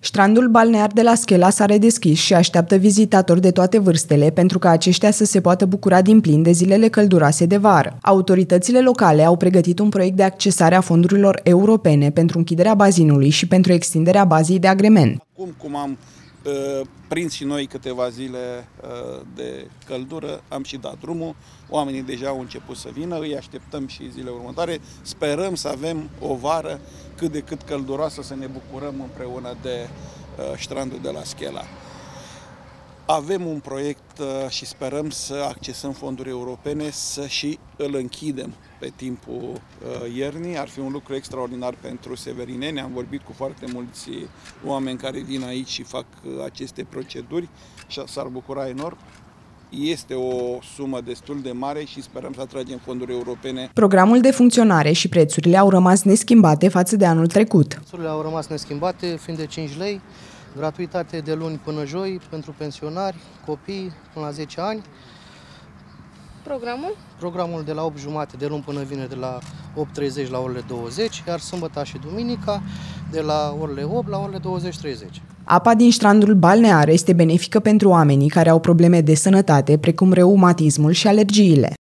Strandul balnear de la Schela s-a redeschis și așteaptă vizitatori de toate vârstele pentru ca aceștia să se poată bucura din plin de zilele călduroase de vară. Autoritățile locale au pregătit un proiect de accesare a fondurilor europene pentru închiderea bazinului și pentru extinderea bazei de agrement. Acum cum am prins și noi câteva zile de căldură, am și dat drumul, oamenii deja au început să vină, îi așteptăm și zilele următoare, sperăm să avem o vară cât de cât călduroasă, să ne bucurăm împreună de strandul de la Schela. Avem un proiect și sperăm să accesăm fonduri europene, să și îl închidem pe timpul iernii. Ar fi un lucru extraordinar pentru severineni. Am vorbit cu foarte mulți oameni care vin aici și fac aceste proceduri și s-ar bucura enorm. Este o sumă destul de mare și sperăm să atragem fonduri europene. Programul de funcționare și prețurile au rămas neschimbate față de anul trecut. Prețurile au rămas neschimbate, fiind de 5 lei, gratuitate de luni până joi pentru pensionari, copii până la 10 ani. Programul? Programul de la 8:30 de luni până vineri de la 8:30 la orele 20, iar sâmbătă și duminica de la orele 8 la orele 20:30. Apa din strandul balnear este benefică pentru oamenii care au probleme de sănătate, precum reumatismul și alergiile.